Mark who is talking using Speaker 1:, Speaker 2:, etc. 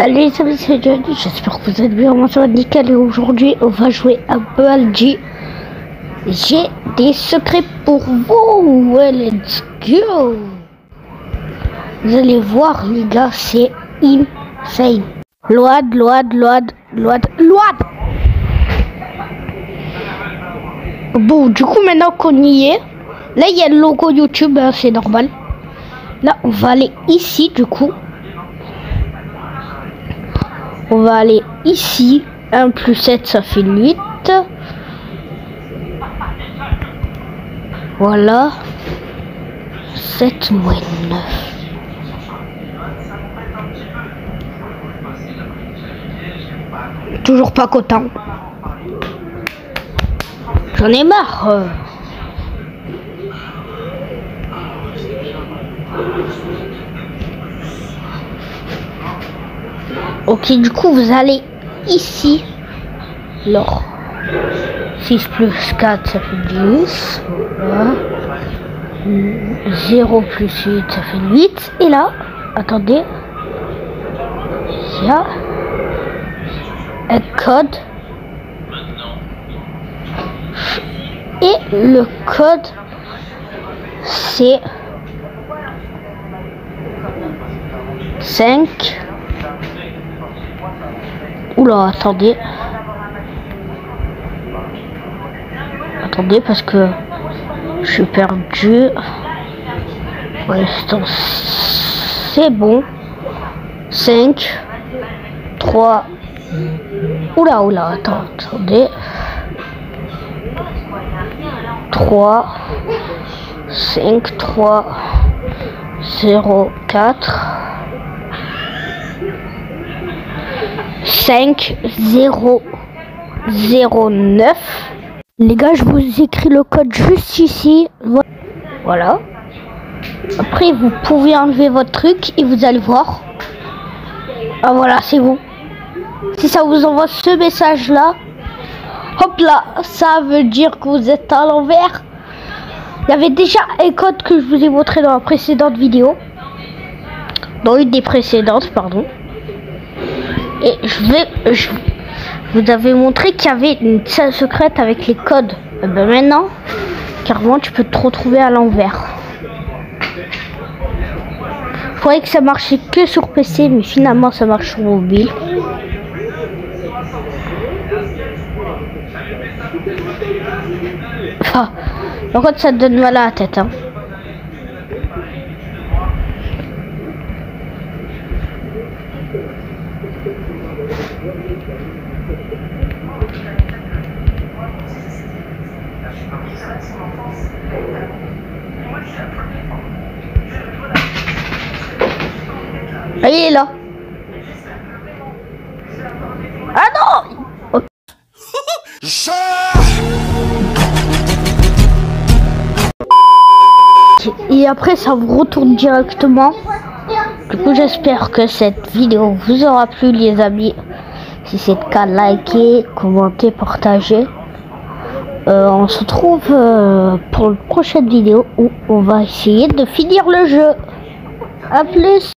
Speaker 1: Salut les amis, c'est Johnny, j'espère que vous êtes bien, moi ça va nickel et aujourd'hui on va jouer un peu à LG. J'ai des secrets pour vous, ouais, let's go. Vous allez voir les gars, c'est insane. Load. Bon, du coup maintenant qu'on y est, là il y a le logo YouTube, hein, c'est normal. Là on va aller ici du coup. On va aller ici. 1 plus 7, ça fait 8. Voilà. 7 moins 9. Toujours pas content. J'en ai marre. Ok, du coup, vous allez ici. Alors, 6 plus 4, ça fait 10. Voilà. 0 plus 8, ça fait 8. Et là, attendez. Il y a un code. Et le code, c'est 5. Oula, attendez. Attendez, parce que je suis perdu. Pour l'instant, c'est bon. 5, 3. Oula, attendez. 3, 5, 3, 0, 4. 5 0 0 9. Les gars, je vous écris le code juste ici. Voilà. Après, vous pouvez enlever votre truc et vous allez voir. Ah voilà, c'est bon. Si ça vous envoie ce message là, hop là, ça veut dire que vous êtes à l'envers. Il y avait déjà un code que je vous ai montré dans la précédente vidéo. Dans une des précédentes, pardon. Et je vous avais montré qu'il y avait une salle secrète avec les codes. Et ben maintenant, carrément, tu peux te retrouver à l'envers. Il faudrait que ça marchait que sur PC, mais finalement, ça marche sur mobile. Enfin, par contre, ça te donne mal à la tête, hein. Ah, il est là. Ah non. Okay. Et après ça vous retourne directement. Du coup j'espère que cette vidéo vous aura plu les amis. Si c'est le cas, likez, commentez, partagez. On se retrouve pour une prochaine vidéo où on va essayer de finir le jeu. A plus.